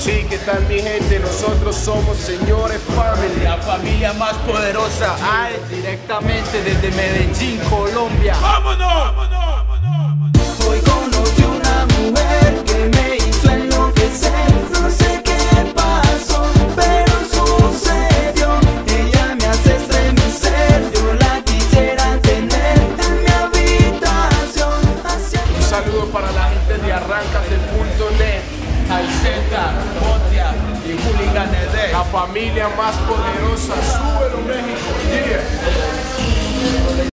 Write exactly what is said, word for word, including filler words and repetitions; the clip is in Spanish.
Sí, ¿qué tal mi gente? Nosotros somos Señores Family, la familia más poderosa. Ay, directamente desde Medellín, Colombia. ¡Vámonos! ¡Vámonos! Hoy conocí una mujer que me hizo enloquecer. No sé qué pasó, pero sucedió. Ella me hace estremecer. Yo la quisiera tener en mi habitación. Un saludo para la gente de arrancate punto net, Alceta, Botia y Hooligan E D. la familia más poderosa. Súbelo México, yeah.